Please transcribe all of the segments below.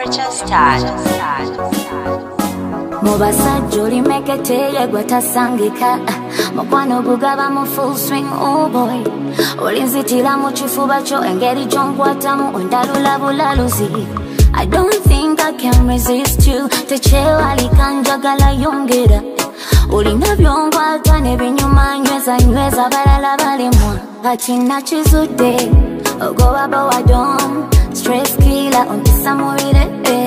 purchase touch. Mubasajja olimeketeye gwe tasangika mukwano gugaba mu full swing, oh boy. Olinzitira mu kifuba kyo engeri gy'onkwatamu ondalula bulaluzi. I don't think I can resist you. Tekyewalika njagala yongera. Olina byonkwata n'ebinyuma nyweza balala balemwa. Kati nakizudde ogoba bowadom. Stress killer ompisa mubire,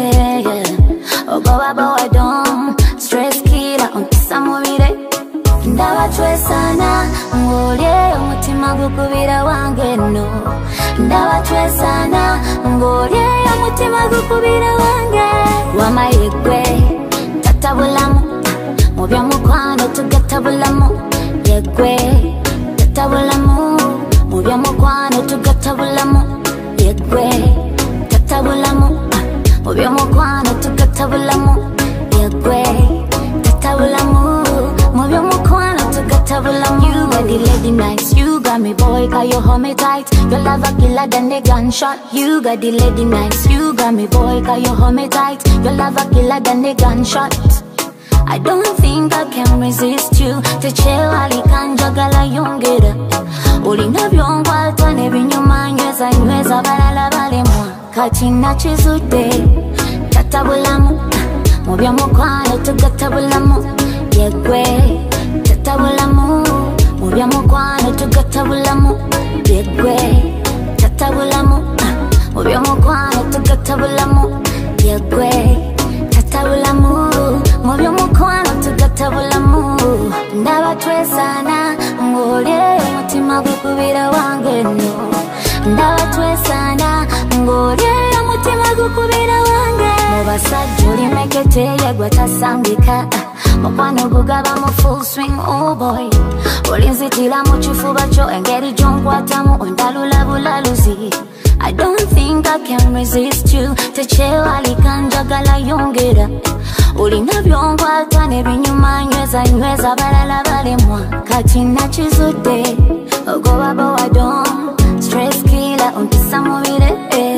ogoba bowadom. Stress killer ompisa mubire. Ndaba twesana ng'olye omutima gukubira wange no. Ndaba twesana ng'olye omutima gukubira wange. Wamayegwe tatabulamu mu by'omukwano tugatabulamu. Yegwe tatabulamu mu by'omukwano tugatabulamu. Yegwe tatabulamu mu by'omukwano tugatabulamu. Yegwe tatabulamu mu by'omukwano tugatabulamu. You got the lady nice, you got me boy, cause you hold me tight. Your love a killer than the gunshot. You got the lady nice, you got me boy, cause you hold me tight. Your love a killer than the gunshot. I don't think I can resist you. Tekyewalika njagala yongera. Olina byonkwata n'ebinyuma nyweza balala balemwa. Kati nakizudde tatabulamu mu by'omukwano tugatabulamu. Yegwe tatabulamu mu by'omukwano tugatabulamu. Yegwe tatabulamu mu by'omukwano tugatabulamu. Yegwe tatabulamu mu by'omukwano tugatabulamu. Ndaba twesana ng'olye omutima gukubira wange no. Ndaba twesana ng'olye omutima gukubira wange. Mubasajja olimeketeye gwe tasangika mukwano gugaba mu full swing, oh boy. Olinzitira mu kifuba kyo engeri gy'onkwatamu ondalula bulaluzi. I don't think I can resist you. Tekyewalika njagala yongera. Olina byonkwata n'ebinyuma nyweza balala balemwa. Kati nakizudde ogoba bowadom. Stress killer ompisa mubire,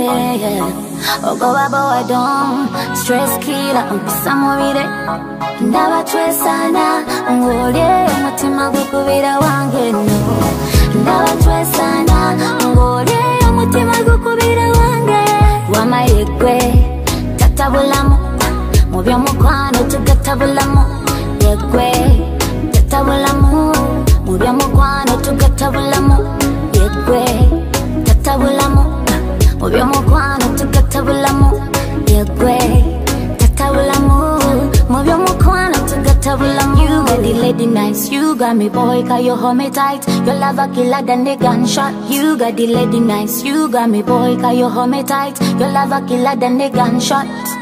ogoba bowadom. Stress killer ompisa mubire. Ndaba twesana ng'olye omutima gukubira wange no. Ndaba twesana ng'olye omutima gukubira wange. Wamayegwe tatabulamu mu by'omukwano tugatabulamu. Yegwe tatabulamu mu by'omukwano tugatabulamu. Yegwe tatabulamu mu by'omukwano tugatabulamu. Yegwe tatabulamu mu by'omukwano tugatabulamu. You got the lady nice, you got me boy, cause you hold me tight. Your love a killer than the gunshot. You got the lady nice, you got me boy, cause you hold me tight. Your love a killer than the gunshot.